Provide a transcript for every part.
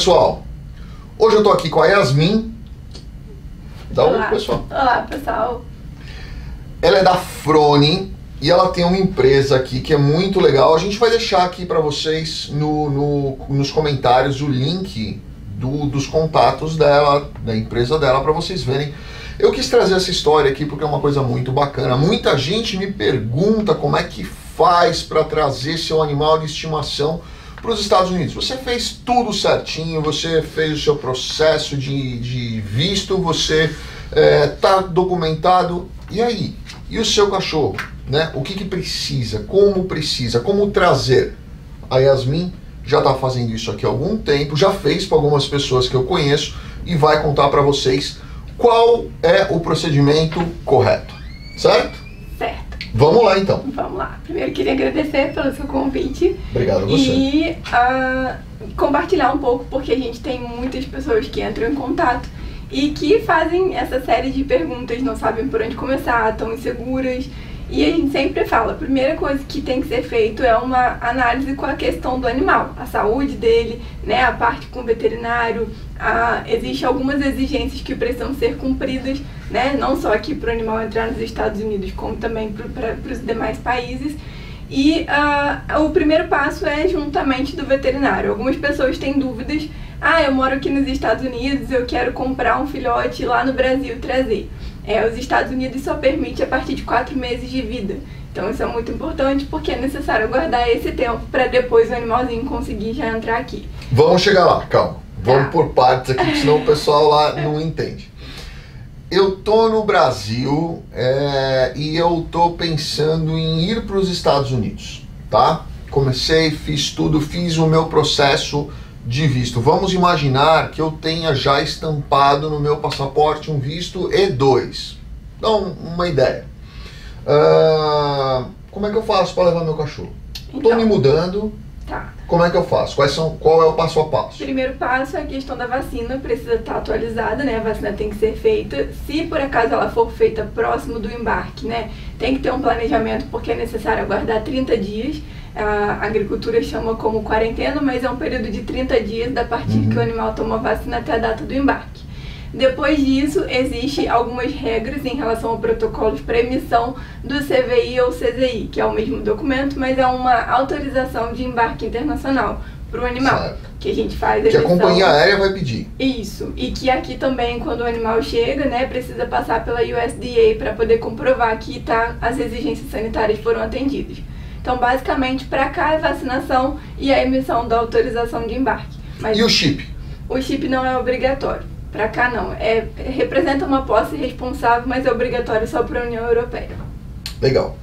pessoal? Hoje eu tô aqui com a Yasmin. Dá um oi, pessoal. Olá, pessoal. Ela é da Froni e ela tem uma empresa aqui que é muito legal. A gente vai deixar aqui para vocês nos comentários o link dos contatos dela, da empresa dela, para vocês verem. Eu quis trazer essa história aqui porque é uma coisa muito bacana. Muita gente me pergunta como é que faz para trazer seu animal de estimação para os Estados Unidos. Você fez tudo certinho, você fez o seu processo de visto, você tá documentado. E aí? E o seu cachorro? Né? O que precisa? Como trazer? A Yasmin já está fazendo isso aqui há algum tempo, já fez para algumas pessoas que eu conheço e vai contar para vocês qual é o procedimento correto, certo? Certo. Vamos lá então. Vamos lá. Primeiro queria agradecer pelo seu convite. Obrigado a você. E compartilhar um pouco, porque a gente tem muitas pessoas que entram em contato e que fazem essa série de perguntas, não sabem por onde começar, estão inseguras. E a gente sempre fala, a primeira coisa que tem que ser feito é uma análise com a questão do animal, a saúde dele, né, a parte com o veterinário. Existem algumas exigências que precisam ser cumpridas, né, não só aqui para o animal entrar nos Estados Unidos, como também para os demais países. E o primeiro passo é juntamente do veterinário. Algumas pessoas têm dúvidas, eu moro aqui nos Estados Unidos, eu quero comprar um filhote lá no Brasil e trazer. Os Estados Unidos só permite a partir de 4 meses de vida. Então isso é muito importante porque é necessário guardar esse tempo para depois o animalzinho conseguir já entrar aqui. Vamos chegar lá, calma. Vamos por partes aqui, senão o pessoal lá não entende. Eu tô no Brasil e eu tô pensando em ir para os Estados Unidos, tá? Comecei, fiz tudo, fiz o meu processo de visto. Vamos imaginar que eu tenha já estampado no meu passaporte um visto E2. Então, uma ideia. Como é que eu faço para levar meu cachorro? Estou me mudando. Tá. Como é que eu faço? Qual é o passo a passo? Primeiro passo é a questão da vacina, precisa estar atualizada, né? A vacina tem que ser feita. Se por acaso ela for feita próximo do embarque, né? Tem que ter um planejamento porque é necessário aguardar 30 dias. A agricultura chama como quarentena, mas é um período de 30 dias da partir que o animal toma a vacina até a data do embarque. Depois disso, existem algumas regras em relação ao protocolo para emissão do CVI ou CZI, que é o mesmo documento, mas é uma autorização de embarque internacional para o animal, certo, que a gente faz a que a companhia aérea vai pedir. Isso, e que aqui também, quando o animal chega, né, precisa passar pela USDA para poder comprovar que as exigências sanitárias foram atendidas. Então, basicamente, para cá é vacinação e a emissão da autorização de embarque. Mas e o chip? O chip não é obrigatório. Para cá não. Representa uma posse responsável, mas é obrigatório só para a União Europeia. Legal.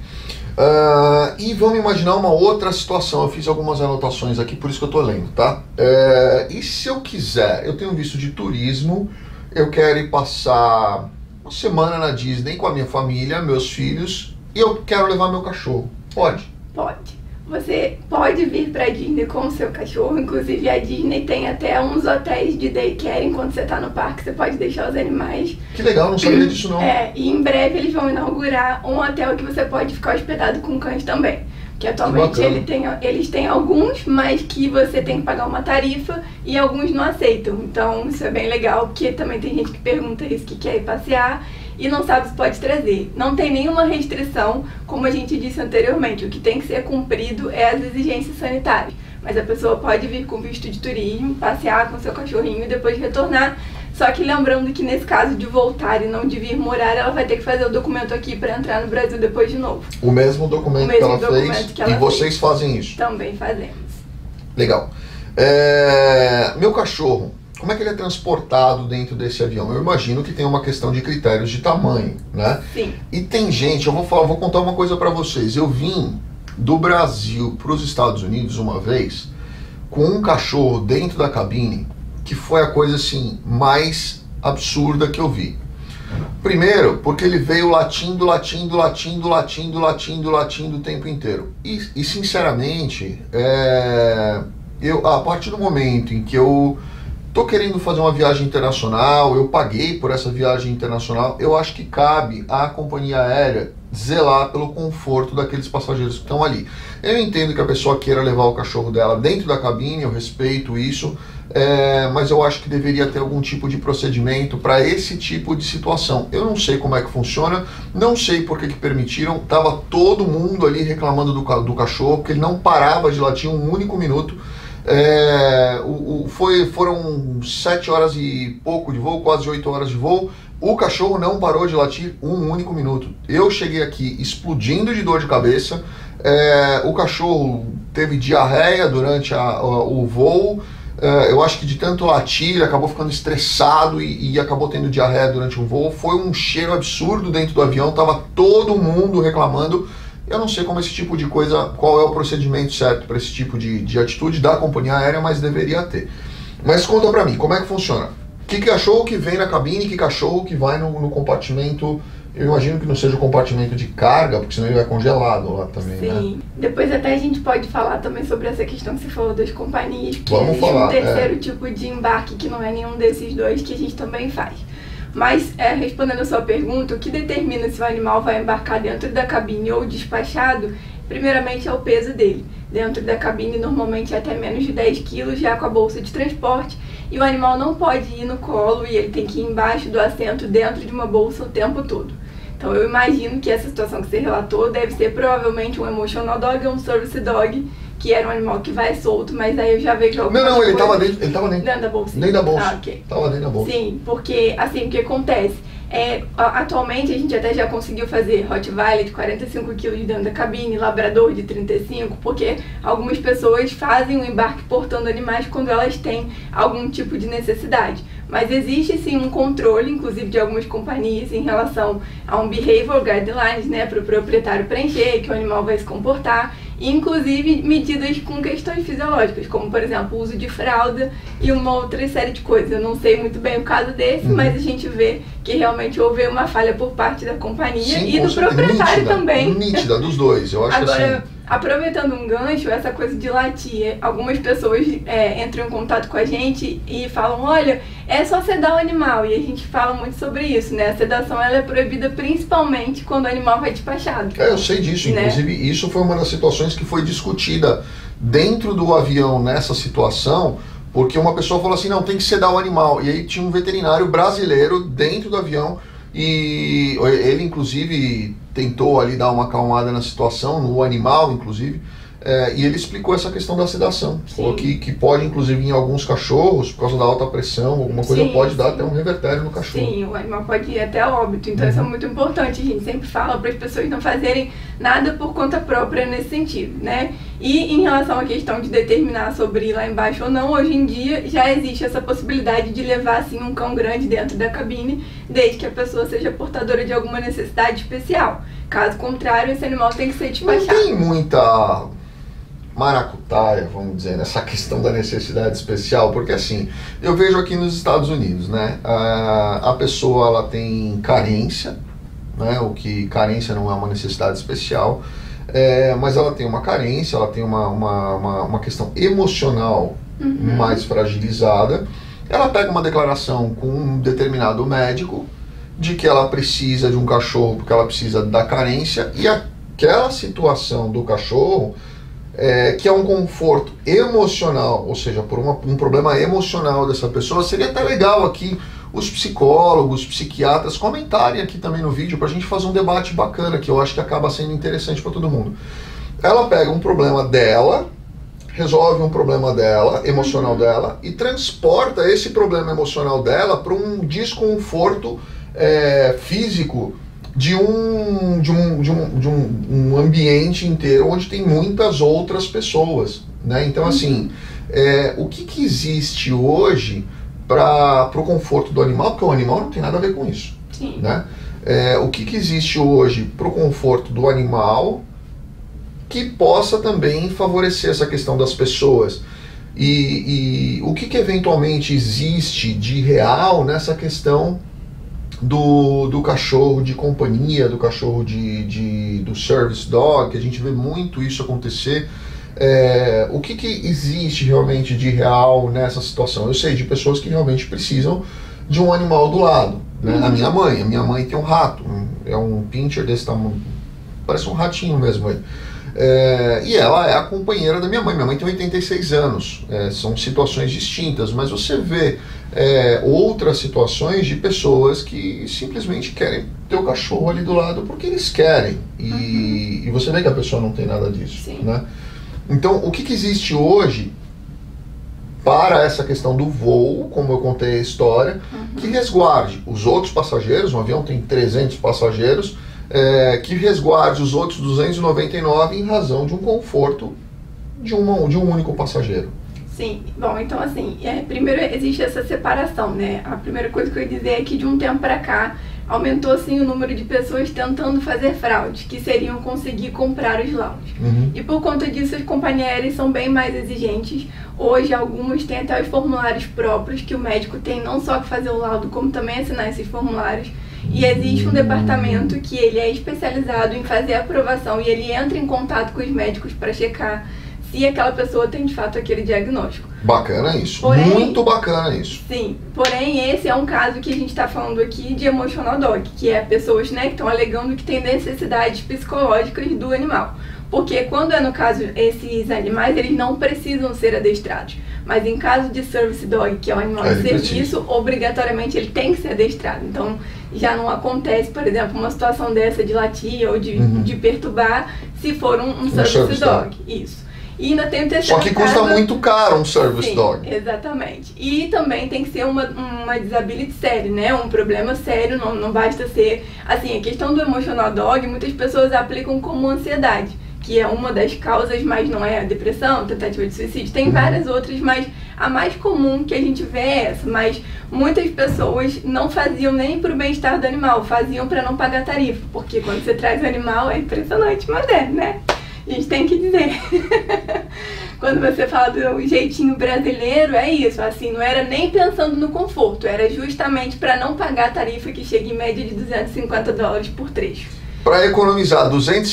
E vamos imaginar uma outra situação. Eu fiz algumas anotações aqui, por isso que eu estou lendo, tá? E se eu quiser, eu tenho um visto de turismo, eu quero ir passar uma semana na Disney com a minha família, meus filhos, e eu quero levar meu cachorro. Pode? Pode. Você pode vir para a Disney com o seu cachorro, inclusive a Disney tem até uns hotéis de daycare enquanto você está no parque, você pode deixar os animais. Que legal, não sabia disso não. E em breve eles vão inaugurar um hotel que você pode ficar hospedado com cães também. Que atualmente eles têm alguns, mas que você tem que pagar uma tarifa e alguns não aceitam. Então isso é bem legal, porque também tem gente que pergunta isso, que quer ir passear e não sabe se pode trazer. Não tem nenhuma restrição, como a gente disse anteriormente. O que tem que ser cumprido é as exigências sanitárias. Mas a pessoa pode vir com visto de turismo, passear com seu cachorrinho e depois retornar. Só que lembrando que nesse caso de voltar e não de vir morar, ela vai ter que fazer o documento aqui para entrar no Brasil depois de novo. O mesmo documento que ela fez e vocês fazem isso? Também fazemos. Legal. Meu cachorro, como é que ele é transportado dentro desse avião? Eu imagino que tem uma questão de critérios de tamanho, né? Sim. E tem gente, eu vou contar uma coisa para vocês. Eu vim do Brasil para os Estados Unidos uma vez com um cachorro dentro da cabine, que foi a coisa assim mais absurda que eu vi. Primeiro, porque ele veio latindo o tempo inteiro. E sinceramente, a partir do momento em que eu tô querendo fazer uma viagem internacional, eu paguei por essa viagem internacional, eu acho que cabe à companhia aérea zelar pelo conforto daqueles passageiros que estão ali. Eu entendo que a pessoa queira levar o cachorro dela dentro da cabine, eu respeito isso, mas eu acho que deveria ter algum tipo de procedimento para esse tipo de situação. Eu não sei como é que funciona, não sei por que permitiram, tava todo mundo ali reclamando do cachorro, porque ele não parava de latir um único minuto. Foram 7 horas e pouco de voo, quase 8 horas de voo, o cachorro não parou de latir um único minuto. Eu cheguei aqui explodindo de dor de cabeça, o cachorro teve diarreia durante o voo. Eu acho que de tanto latir, ele acabou ficando estressado e acabou tendo diarreia durante o voo. Foi um cheiro absurdo dentro do avião, tava todo mundo reclamando. Eu não sei como esse tipo de coisa, qual é o procedimento certo para esse tipo de atitude da companhia aérea, mas deveria ter. Mas conta pra mim, como é que funciona? Que cachorro que vem na cabine, que cachorro que vai no compartimento? Eu imagino que não seja o compartimento de carga, porque senão ele vai congelado lá também, Sim. né? Depois até a gente pode falar também sobre essa questão que você falou das companhias, que Vamos existe falar, um terceiro tipo de embarque que não é nenhum desses dois, que a gente também faz. Mas, respondendo a sua pergunta, o que determina se o animal vai embarcar dentro da cabine ou despachado, primeiramente é o peso dele. Dentro da cabine, normalmente é até menos de 10 quilos, já com a bolsa de transporte, e o animal não pode ir no colo e ele tem que ir embaixo do assento, dentro de uma bolsa o tempo todo. Então eu imagino que essa situação que você relatou deve ser provavelmente um emotional dog ou um service dog, que era um animal que vai solto, mas aí eu já vejo algumas Não, ele coisas tava dentro da bolsa. Nem da bolsa. Ah, ok. Tava dentro da bolsa. Sim, porque assim, o que acontece? Atualmente a gente até já conseguiu fazer Rottweiler de 45 kg dentro da cabine, Labrador de 35, porque algumas pessoas fazem o embarque portando animais quando elas têm algum tipo de necessidade. Mas existe sim um controle, inclusive de algumas companhias, em relação a um behavior guidelines, né, para o proprietário preencher, que o animal vai se comportar, e inclusive medidas com questões fisiológicas, como por exemplo o uso de fralda e uma outra série de coisas. Eu não sei muito bem o caso desse, mas a gente vê que realmente houve uma falha por parte da companhia. Sim, e do proprietário também. Nítida, dos dois, eu acho. Agora, assim... aproveitando um gancho, essa coisa de latir, algumas pessoas entram em contato com a gente e falam, olha, é só sedar o animal, e a gente fala muito sobre isso, né? A sedação ela é proibida principalmente quando o animal vai despachado. Eu sei disso, né? Inclusive isso foi uma das situações que foi discutida dentro do avião nessa situação, porque uma pessoa falou assim, não, tem que sedar o animal, e aí tinha um veterinário brasileiro dentro do avião, e ele inclusive tentou ali dar uma acalmada na situação, no animal inclusive, e ele explicou essa questão da sedação. Falou que pode inclusive em alguns cachorros, por causa da alta pressão, alguma coisa pode dar até um revertério no cachorro. Sim, o animal pode ir até óbito, então isso é muito importante, a gente sempre fala para as pessoas não fazerem nada por conta própria nesse sentido, né? E em relação à questão de determinar sobre ir lá embaixo ou não, hoje em dia já existe essa possibilidade de levar assim um cão grande dentro da cabine, desde que a pessoa seja portadora de alguma necessidade especial. Caso contrário, esse animal tem que ser despachado. Não tem muita maracutaia, vamos dizer, nessa questão da necessidade especial, porque assim, eu vejo aqui nos Estados Unidos, né, a pessoa ela tem carência, né, o que carência não é uma necessidade especial, mas ela tem uma carência, ela tem uma questão emocional mais fragilizada, ela pega uma declaração com um determinado médico de que ela precisa de um cachorro porque ela precisa da carência, e aquela situação do cachorro que é um conforto emocional, ou seja, por um problema emocional dessa pessoa, seria até legal aqui os psicólogos, psiquiatras comentarem aqui também no vídeo para a gente fazer um debate bacana, que eu acho que acaba sendo interessante para todo mundo. Ela pega um problema dela, resolve um problema dela, emocional dela, e transporta esse problema emocional dela para um desconforto físico de um ambiente inteiro onde tem muitas outras pessoas, né? Então assim, o que existe hoje para o conforto do animal, porque o animal não tem nada a ver com isso. Sim. Né? O que existe hoje para o conforto do animal que possa também favorecer essa questão das pessoas, e o que eventualmente existe de real nessa questão do cachorro de companhia, do cachorro do service dog, que a gente vê muito isso acontecer. O que existe realmente de real nessa situação? Eu sei de pessoas que realmente precisam de um animal do lado, né? A minha mãe tem um rato, é um pincher desse tamanho, parece um ratinho mesmo aí. E ela é a companheira da minha mãe. Minha mãe tem 86 anos. São situações distintas, mas você vê outras situações de pessoas que simplesmente querem ter o cachorro ali do lado porque eles querem. E você vê que a pessoa não tem nada disso. Sim. Né? Então, o que existe hoje para essa questão do voo, como eu contei a história, que resguarde os outros passageiros, um avião tem 300 passageiros, que resguarde os outros 299 em razão de um conforto de um único passageiro. Sim, bom, então assim, primeiro existe essa separação, né? A primeira coisa que eu ia dizer é que de um tempo para cá aumentou sim o número de pessoas tentando fazer fraude, que seriam conseguir comprar os laudos. E por conta disso as companhias aéreas são bem mais exigentes. Hoje algumas têm até os formulários próprios que o médico tem não só que fazer o laudo, como também assinar esses formulários. E existe um departamento que ele é especializado em fazer a aprovação e ele entra em contato com os médicos para checar se aquela pessoa tem de fato aquele diagnóstico. Bacana isso, muito bacana isso. Sim, porém esse é um caso que a gente está falando aqui de emotional dog, que é pessoas, né, que estão alegando que tem necessidades psicológicas do animal. Porque quando no caso esses animais, eles não precisam ser adestrados. Mas em caso de service dog, que é um animal de serviço, obrigatoriamente ele tem que ser adestrado. Então já não acontece, por exemplo, uma situação dessa de latir ou de perturbar se for um service dog. Isso. E ainda tem o terceiro Só que custa muito caro um service dog. Exatamente. E também tem que ser uma disability séria, né? Um problema sério, não basta ser... Assim, a questão do emotional dog, muitas pessoas aplicam como ansiedade, que é uma das causas, mas não é a depressão, tentativa de suicídio. Tem várias outras, mas a mais comum que a gente vê é essa. Mas muitas pessoas não faziam nem para o bem-estar do animal, faziam para não pagar tarifa. Porque quando você traz o animal, é impressionante, mas né? A gente tem que dizer. Quando você fala do jeitinho brasileiro, é isso, assim, não era nem pensando no conforto, era justamente para não pagar a tarifa que chega em média de $250 por trecho. Para economizar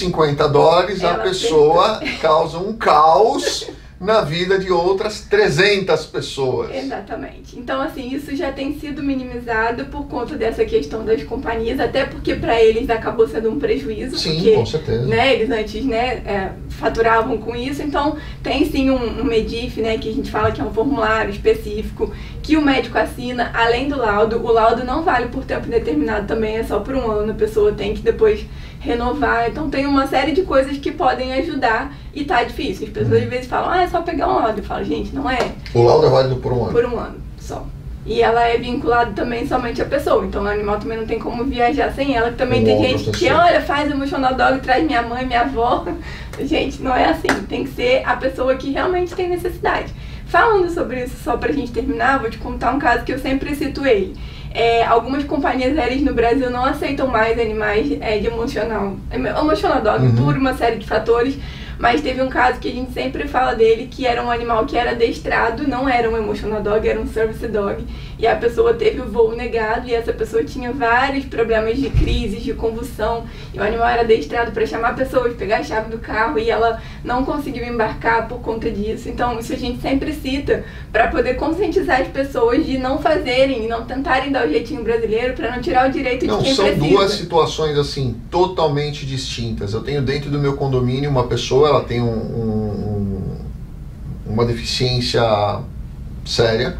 $250, a pessoa causa um caos na vida de outras 300 pessoas. Exatamente. Então, assim, isso já tem sido minimizado por conta dessa questão das companhias, até porque para eles acabou sendo um prejuízo. Sim, porque, com certeza. Né, eles antes, né, faturavam com isso. Então, tem sim um MEDIF, né, que a gente fala que é um formulário específico que o médico assina, além do laudo. O laudo não vale por tempo determinado também, é só por um ano, a pessoa tem que depois renovar. Então tem uma série de coisas que podem ajudar e tá difícil. As pessoas às vezes falam, é só pegar um laudo. Eu falo, gente, não é. O laudo é válido por um ano? Por um ano só. E ela é vinculada também somente à pessoa. Então o animal também não tem como viajar sem ela. Também tem gente que, olha, faz emotional dog, traz minha mãe, minha avó. Gente, não é assim. Tem que ser a pessoa que realmente tem necessidade. Falando sobre isso, só pra gente terminar, vou te contar um caso que eu sempre cito ele. Algumas companhias aéreas no Brasil não aceitam mais animais de emotional dog por uma série de fatores, mas teve um caso que a gente sempre fala dele, que era um animal que era adestrado, não era um emotional dog, era um service dog, e a pessoa teve o voo negado, e essa pessoa tinha vários problemas de crise, de convulsão, e o animal era adestrado para chamar pessoas, pegar a chave do carro, e ela não conseguiu embarcar por conta disso. Então isso a gente sempre cita para poder conscientizar as pessoas de não fazerem e não tentarem dar o jeitinho brasileiro, para não tirar o direito de quem precisa. São duas situações assim totalmente distintas. Eu tenho dentro do meu condomínio uma pessoa, ela tem uma deficiência séria,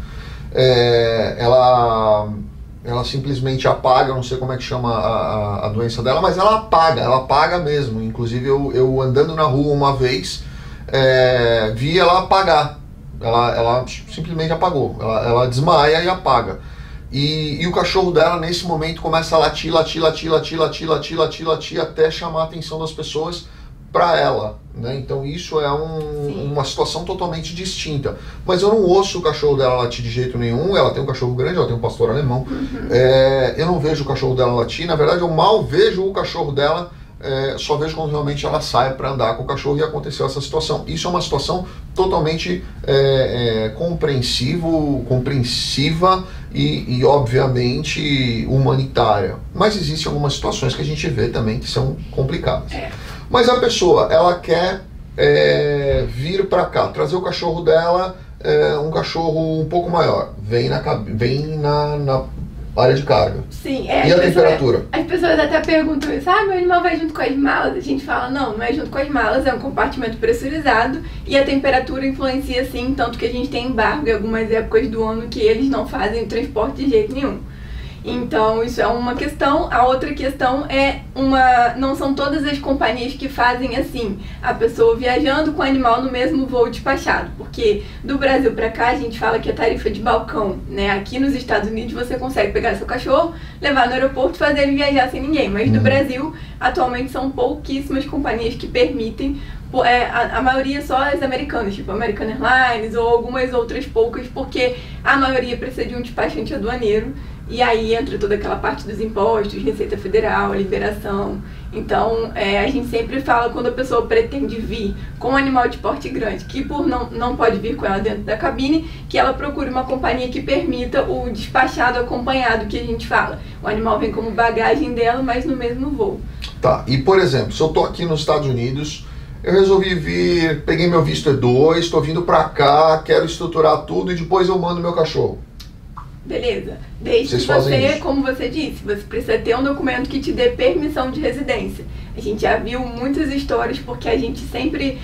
ela simplesmente apaga, eu não sei como é que chama a doença dela, mas ela apaga mesmo. Inclusive eu andando na rua uma vez, vi ela apagar, ela simplesmente apagou, ela desmaia e apaga. E o cachorro dela nesse momento começa a latir até chamar a atenção das pessoas para ela, né? Então isso é uma situação totalmente distinta. Mas eu não ouço o cachorro dela latir de jeito nenhum. Ela tem um cachorro grande, ela tem um pastor alemão. Eu não vejo o cachorro dela latir. Na verdade, eu mal vejo o cachorro dela. Só vejo quando realmente ela sai para andar com o cachorro e aconteceu essa situação. Isso é uma situação totalmente compreensiva e obviamente humanitária. Mas existem algumas situações que a gente vê também que são complicadas. Mas a pessoa, ela quer vir para cá, trazer o cachorro dela, um cachorro um pouco maior, vem área de carga. Sim, E a temperatura? As pessoas até perguntam isso, meu animal vai junto com as malas? A gente fala, não é junto com as malas, é um compartimento pressurizado e a temperatura influencia sim, tanto que a gente tem embargo em algumas épocas do ano que eles não fazem o transporte de jeito nenhum. Então isso é uma questão. A outra questão é não são todas as companhias que fazem assim, a pessoa viajando com o animal no mesmo voo despachado, porque do Brasil para cá a gente fala que é tarifa de balcão, né? Aqui nos Estados Unidos você consegue pegar seu cachorro, levar no aeroporto e fazer ele viajar sem ninguém, mas no Brasil atualmente são pouquíssimas companhias que permitem. A maioria só as americanas, tipo American Airlines ou algumas outras poucas, porque a maioria precisa de um despachante aduaneiro. E aí entra toda aquela parte dos impostos, Receita Federal, liberação. Então, a gente sempre fala quando a pessoa pretende vir com um animal de porte grande, que por não pode vir com ela dentro da cabine, que ela procure uma companhia que permita o despachado acompanhado, que a gente fala. O animal vem como bagagem dela, mas no mesmo voo. Tá, e por exemplo, se eu tô aqui nos Estados Unidos, eu resolvi vir, peguei meu visto E2, estou vindo pra cá, quero estruturar tudo e depois eu mando meu cachorro. Beleza. Desde que você, como você disse, você precisa ter um documento que te dê permissão de residência. A gente já viu muitas histórias, porque a gente sempre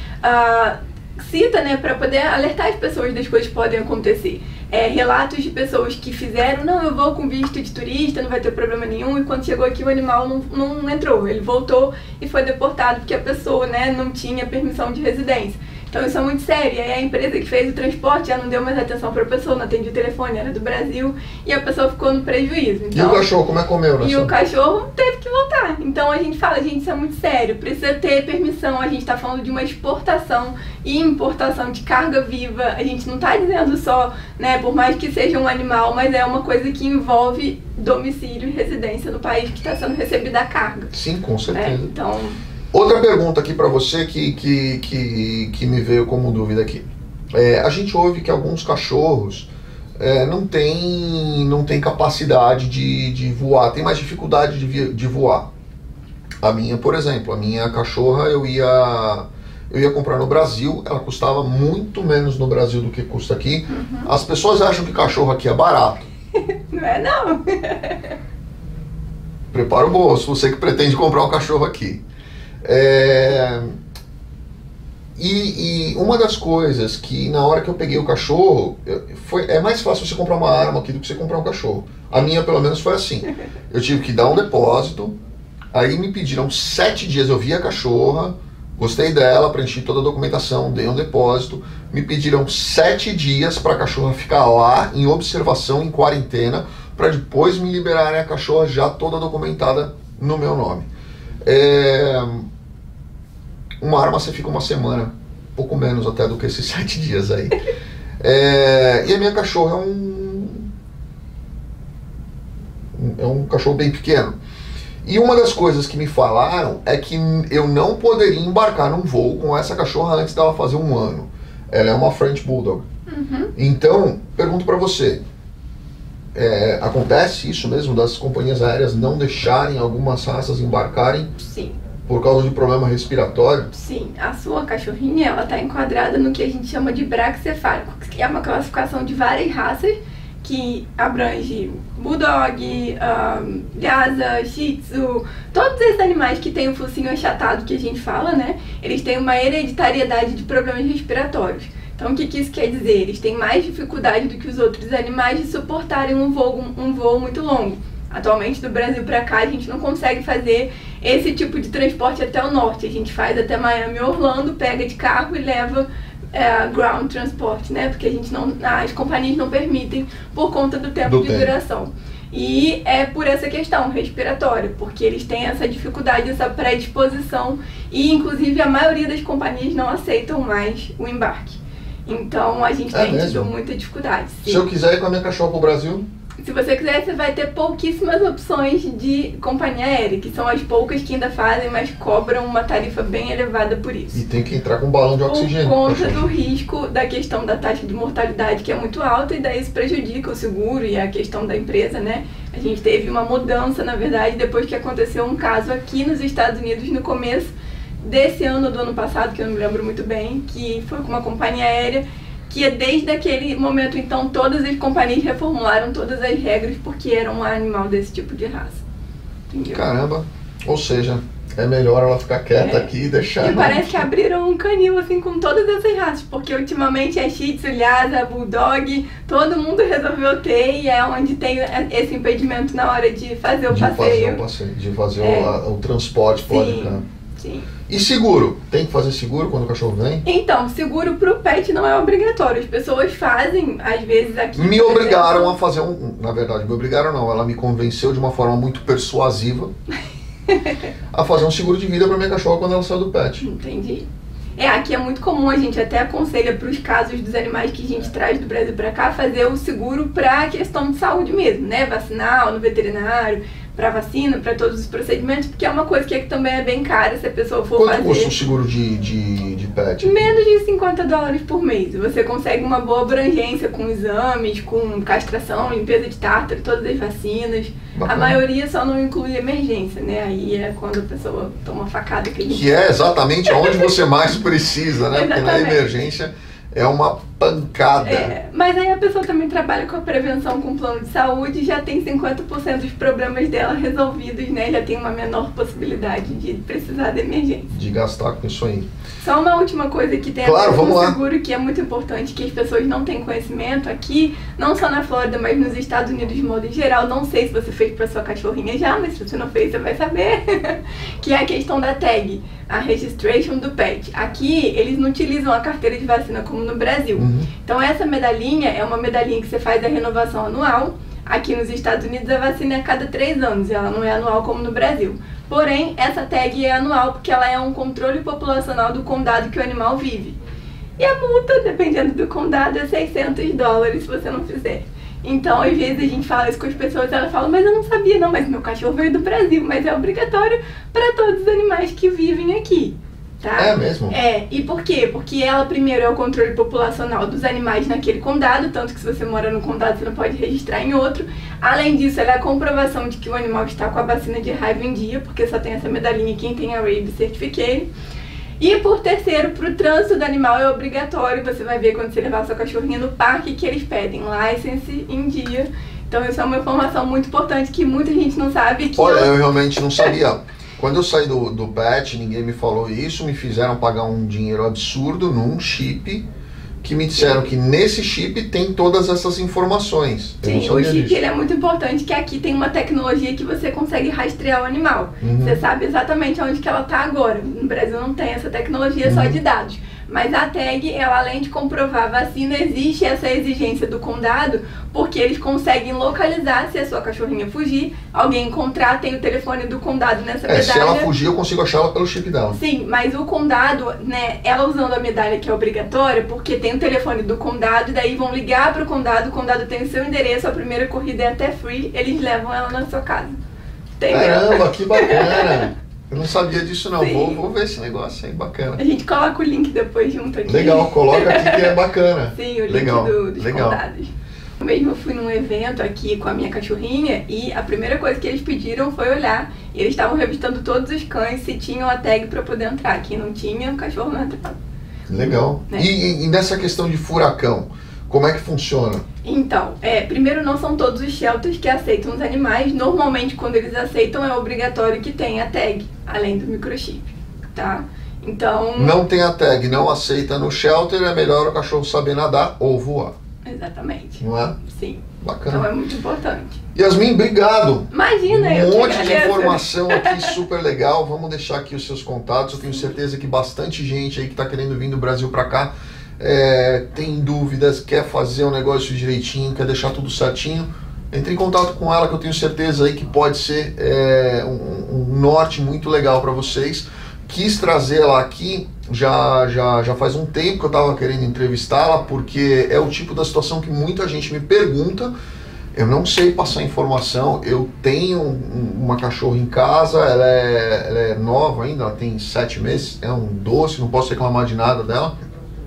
cita, né, para poder alertar as pessoas das coisas que podem acontecer. Relatos de pessoas que fizeram, não, eu vou com visto de turista, não vai ter problema nenhum, e quando chegou aqui o animal não entrou, ele voltou e foi deportado porque a pessoa, né, não tinha permissão de residência. Então isso é muito sério, e aí a empresa que fez o transporte já não deu mais atenção para a pessoa, não atendia o telefone, era do Brasil, e a pessoa ficou no prejuízo. Então, e o cachorro, como é que comeu? E o cachorro teve que voltar. Então a gente fala, gente, isso é muito sério, precisa ter permissão, a gente está falando de uma exportação e importação de carga viva, a gente não está dizendo só, né, por mais que seja um animal, mas é uma coisa que envolve domicílio e residência no país que está sendo recebida a carga. Sim, com certeza. Então... Outra pergunta aqui para você que me veio como dúvida aqui. A gente ouve que alguns cachorros não tem capacidade de voar, tem mais dificuldade de voar. A minha, por exemplo, a minha cachorra eu ia comprar no Brasil, ela custava muito menos no Brasil do que custa aqui. As pessoas acham que cachorro aqui é barato. Não é não. Prepara o bolso, você que pretende comprar um cachorro aqui. E uma das coisas que na hora que eu peguei o cachorro, é mais fácil você comprar uma arma aqui do que você comprar um cachorro. A minha pelo menos foi assim. Eu tive que dar um depósito, aí me pediram 7 dias, eu vi a cachorra, gostei dela, preenchi toda a documentação, dei um depósito, me pediram 7 dias para a cachorra ficar lá em observação, em quarentena, para depois me liberarem a cachorra já toda documentada no meu nome. Uma arma você fica uma semana, pouco menos até do que esses 7 dias aí. E a minha cachorra é um cachorro bem pequeno. E uma das coisas que me falaram é que eu não poderia embarcar num voo com essa cachorra antes dela fazer 1 ano. Ela é uma French Bulldog. Então, pergunto pra você, acontece isso mesmo das companhias aéreas não deixarem algumas raças embarcarem? Sim. Por causa de problema respiratório? Sim, a sua cachorrinha, ela está enquadrada no que a gente chama de braquicefálico, que é uma classificação de várias raças que abrange Bulldog, Lhasa, Shih Tzu, todos esses animais que têm o focinho achatado que a gente fala, né? Eles têm uma hereditariedade de problemas respiratórios. Então o que isso quer dizer? Eles têm mais dificuldade do que os outros animais de suportarem um voo muito longo. Atualmente, do Brasil para cá, a gente não consegue fazer esse tipo de transporte até o norte. A gente faz até Miami ou Orlando, pega de carro e leva ground transport, né? Porque as companhias não permitem por conta do tempo de duração. E é por essa questão respiratória, porque eles têm essa dificuldade, essa predisposição e, inclusive, a maioria das companhias não aceitam mais o embarque. Então, a gente tem tido muita dificuldade. Sim. Se eu quiser ir com a minha cachorra para o Brasil? Se você quiser, você vai ter pouquíssimas opções de companhia aérea, que são as poucas que ainda fazem, mas cobram uma tarifa bem elevada por isso. E tem que entrar com um balão de oxigênio. Por conta do risco da questão da taxa de mortalidade, que é muito alta, e daí isso prejudica o seguro e a questão da empresa, né? A gente teve uma mudança, na verdade, depois que aconteceu um caso aqui nos Estados Unidos no começo desse ano, do ano passado, que eu não me lembro muito bem, que foi com uma companhia aérea que desde aquele momento, então, todas as companhias reformularam todas as regras porque era um animal desse tipo de raça. Entendeu? Caramba, ou seja, é melhor ela ficar quieta aqui e deixar... E parece que abriram um canil, assim, com todas essas raças, porque ultimamente é Shih Tzu, Lhasa, Bulldog, todo mundo resolveu ter, e é onde tem esse impedimento na hora de fazer o passeio. De fazer o transporte, pode, cara. Sim. E seguro? Tem que fazer seguro quando o cachorro vem? Então, seguro pro pet não é obrigatório. As pessoas fazem, às vezes, aqui... Me obrigaram a fazer na verdade, me obrigaram não, ela me convenceu de uma forma muito persuasiva a fazer um seguro de vida para minha cachorra quando ela saiu do pet. Entendi. Aqui é muito comum, a gente até aconselha para os casos dos animais que a gente traz do Brasil para cá, fazer o seguro para questão de saúde mesmo, né? Vacinar no veterinário, para vacina, para todos os procedimentos, porque é uma coisa que também é bem cara se a pessoa for fazer. Quanto custa um seguro de pet? Menos de $50 por mês. Você consegue uma boa abrangência com exames, com castração, limpeza de tártaro, todas as vacinas. Bacana. A maioria só não inclui emergência, né? Aí é quando a pessoa toma facada que é exatamente onde você mais precisa, né? Porque na emergência é uma pancada. Mas aí a pessoa também trabalha com a prevenção com plano de saúde e já tem 50% dos problemas dela resolvidos, né? Já tem uma menor possibilidade de precisar de emergência. De gastar com isso aí. Só uma última coisa que tem a ver com o seguro, que é muito importante, que as pessoas não têm conhecimento aqui, não só na Flórida, mas nos Estados Unidos de modo geral. Não sei se você fez para sua cachorrinha já, mas se você não fez, você vai saber. Que é a questão da tag, a registration do pet. Aqui, eles não utilizam a carteira de vacina como no Brasil. Então essa medalhinha é uma medalhinha que você faz a renovação anual. Aqui nos Estados Unidos a vacina é a cada 3 anos, ela não é anual como no Brasil. Porém, essa tag é anual porque ela é um controle populacional do condado que o animal vive. E a multa, dependendo do condado, é $600 se você não fizer. Então, às vezes a gente fala isso com as pessoas e elas falam, mas eu não sabia não, mas meu cachorro veio do Brasil, mas é obrigatório para todos os animais que vivem aqui. Tá? É mesmo? E por quê? Porque ela primeiro é o controle populacional dos animais naquele condado, tanto que se você mora no condado você não pode registrar em outro. Além disso, ela é a comprovação de que o animal está com a vacina de raiva em dia, porque só tem essa medalhinha quem tem a Rabies Certificate. E por terceiro, para o trânsito do animal é obrigatório, você vai ver quando você levar sua cachorrinha no parque que eles pedem license em dia. Então isso é uma informação muito importante que muita gente não sabe. Olha, eu realmente não sabia. Quando eu saí do pet, ninguém me falou isso, me fizeram pagar um dinheiro absurdo num chip, que me disseram que nesse chip tem todas essas informações. Sim, o chip ele é muito importante, que aqui tem uma tecnologia que você consegue rastrear o animal. Você sabe exatamente onde que ela está agora. No Brasil não tem essa tecnologia só de dados. Mas a tag, ela além de comprovar a vacina, existe essa exigência do condado, porque eles conseguem localizar se a sua cachorrinha fugir, alguém encontrar, tem o telefone do condado nessa medalha. Se ela fugir, eu consigo achar ela pelo chip dela. Sim, mas o condado, né, ela usando a medalha que é obrigatória, porque tem o telefone do condado, e daí vão ligar pro condado, o condado tem o seu endereço, a primeira corrida é até free, eles levam ela na sua casa. Entendeu? Caramba, que bacana! Eu não sabia disso não, vou ver esse negócio aí, bacana. A gente coloca o link depois junto aqui. Legal, coloca aqui que é bacana. Sim, o link dos condados. Eu mesmo fui num evento aqui com a minha cachorrinha e a primeira coisa que eles pediram foi olhar. E eles estavam revistando todos os cães se tinham a tag para poder entrar. Quem não tinha, o cachorro não entrava. Legal. Né? E nessa questão de furacão, como é que funciona? Então, primeiro não são todos os shelters que aceitam os animais. Normalmente, quando eles aceitam, é obrigatório que tenha a tag, além do microchip, tá? Então... Não tem a tag, não aceita no shelter, é melhor o cachorro saber nadar ou voar. Exatamente. Não é? Sim. Bacana. Então é muito importante. Yasmin, obrigado. Imagina, eu Um monte de informação aqui, super legal. Vamos deixar aqui os seus contatos. Eu tenho certeza que bastante gente aí que está querendo vir do Brasil para cá tem dúvidas, quer fazer o negócio direitinho, quer deixar tudo certinho. Entre em contato com ela que eu tenho certeza aí que pode ser um norte muito legal para vocês. Quis trazer ela aqui já faz um tempo que eu estava querendo entrevistá-la, porque é o tipo da situação que muita gente me pergunta. Eu não sei passar informação, eu tenho uma cachorra em casa, ela é nova ainda, ela tem 7 meses, é um doce, não posso reclamar de nada dela.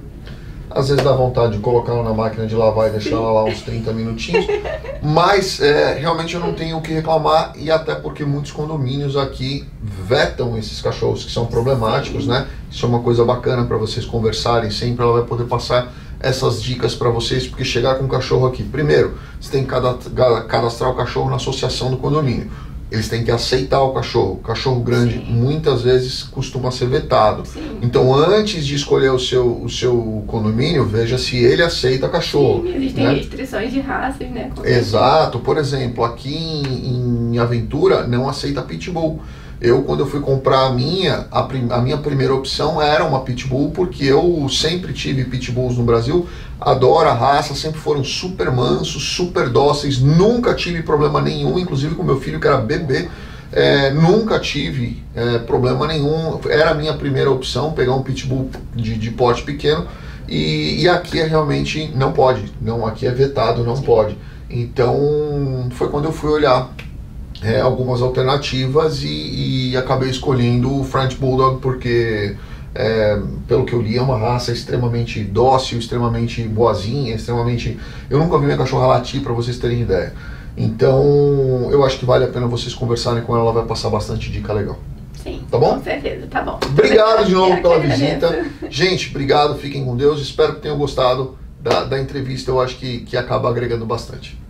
Às vezes dá vontade de colocar ela na máquina de lavar e deixar ela lá uns 30 minutinhos, mas realmente eu não tenho o que reclamar, e até porque muitos condomínios aqui vetam esses cachorros que são problemáticos, né? Isso é uma coisa bacana para vocês conversarem sempre, ela vai poder passar essas dicas para vocês, porque chegar com o cachorro aqui, primeiro, você tem que cadastrar o cachorro na associação do condomínio. Eles têm que aceitar o cachorro. Cachorro grande, sim, muitas vezes costuma ser vetado. Sim. Então, antes de escolher o seu condomínio, veja se ele aceita cachorro. Sim, existem restrições de raças, né? Exato. Por exemplo, aqui em Aventura não aceita pitbull. Quando eu fui comprar a minha primeira opção era uma pitbull, porque eu sempre tive pitbulls no Brasil, adoro a raça, sempre foram super mansos, super dóceis, nunca tive problema nenhum, inclusive com meu filho que era bebê, nunca tive problema nenhum, era a minha primeira opção, pegar um pitbull de porte pequeno, e aqui realmente não pode, aqui é vetado, não pode. Então foi quando eu fui olhar algumas alternativas e acabei escolhendo o French Bulldog porque, pelo que eu li, é uma raça extremamente dócil, extremamente boazinha, eu nunca vi minha cachorra latir, para vocês terem ideia. Então eu acho que vale a pena vocês conversarem com ela vai passar bastante dica legal. Sim, tá bom? Com certeza, tá bom. Obrigado de novo pela visita. Gente, obrigado, fiquem com Deus, espero que tenham gostado da entrevista, eu acho que acaba agregando bastante.